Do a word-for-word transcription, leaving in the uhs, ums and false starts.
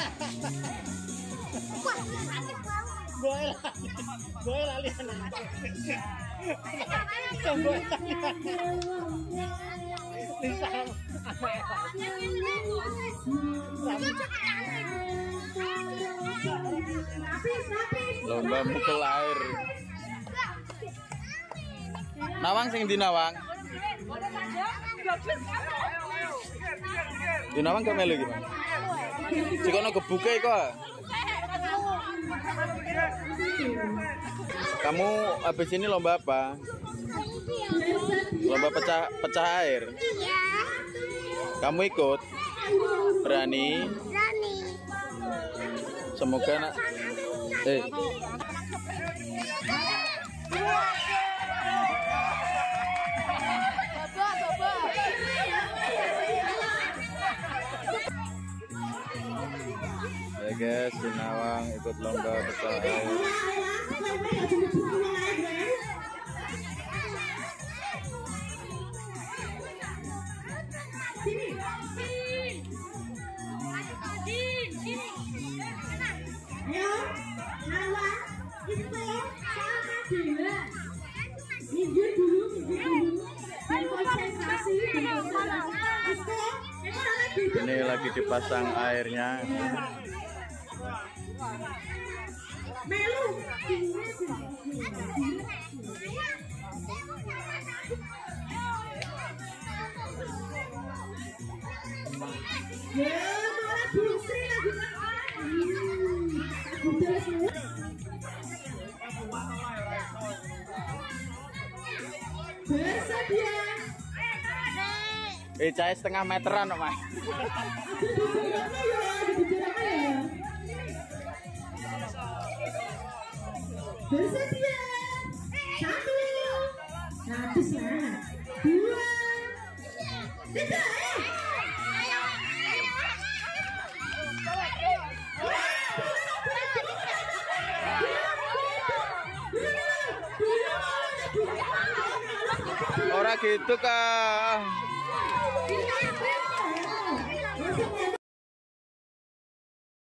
Boy boy lali boy lomba mukul air. Nawang sing di Nawang. Di Nawang gak melu gimana? Jikono kebuka kok. Kamu habis ini lomba apa? Lomba pecah pecah air. Kamu ikut? Berani? Berani. Semoga nak. Eh. Ya guys, di Nawang ikut lomba pecah air. Ayo, Nawang, itu sama dulu. Minggir dulu, minggir dulu. Konsentrasi, Ini lagi dipasang airnya. Melu. Ya, malah busri lagi. Bersedia. Eh, cahaya setengah meteran kok, Mas. Bersedia. Satu. Habis lah. Dua. Tiga. Ora gitu kah?